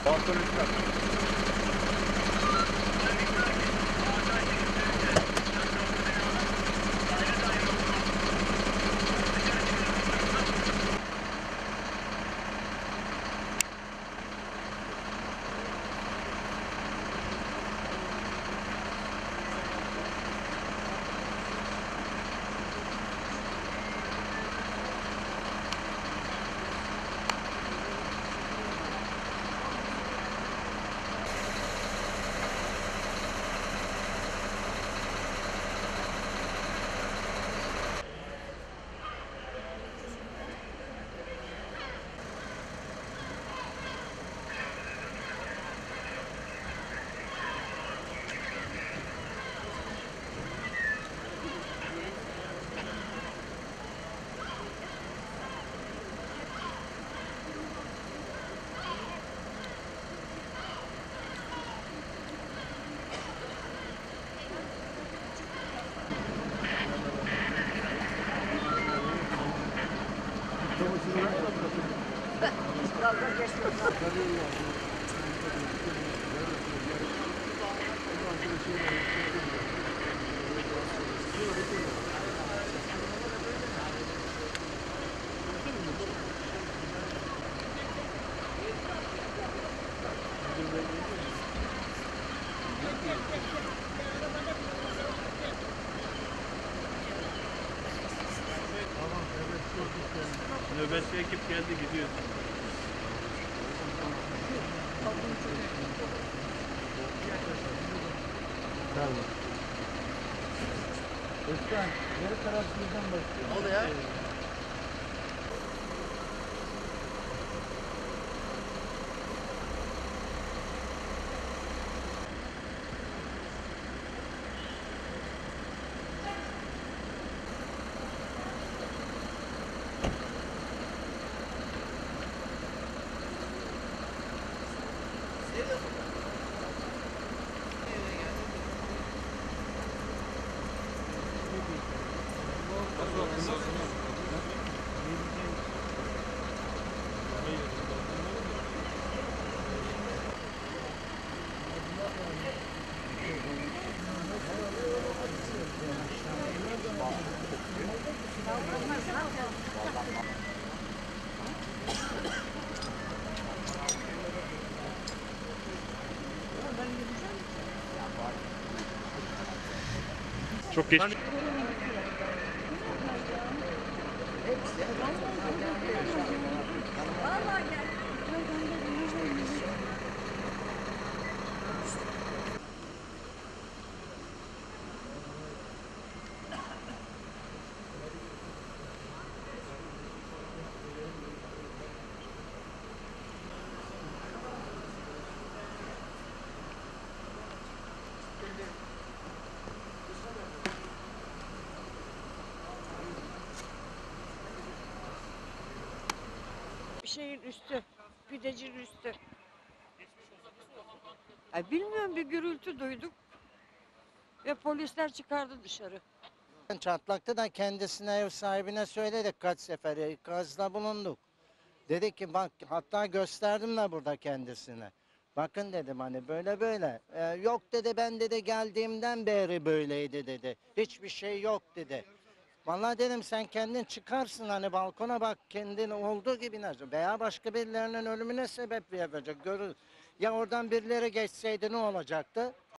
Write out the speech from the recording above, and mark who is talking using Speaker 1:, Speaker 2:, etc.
Speaker 1: Balkon üstüne.
Speaker 2: Nöbetçi ekip geldi gidiyor.
Speaker 1: Tamam. Özkan, yarı taraf bizden başlıyor.
Speaker 2: Ne oluyor?
Speaker 3: Çok geçmiş.
Speaker 4: Şeyin üstü, pidecinin üstü. Ay bilmiyorum, bir gürültü duyduk ve polisler çıkardı dışarı.
Speaker 5: Çatlakta da kendisine, ev sahibine söyledik, kaç sefer ikazda bulunduk. Dedi ki bak, hatta gösterdim de burada kendisine. Bakın dedim, hani böyle böyle. Yok dedi, ben dedi geldiğimden beri böyleydi dedi. Hiçbir şey yok dedi. Vallahi dedim, sen kendin çıkarsın hani balkona, bak kendin olduğu gibi nasıl, veya başka birilerinin ölümüne sebep yapacak görür. Ya oradan birileri geçseydi ne olacaktı?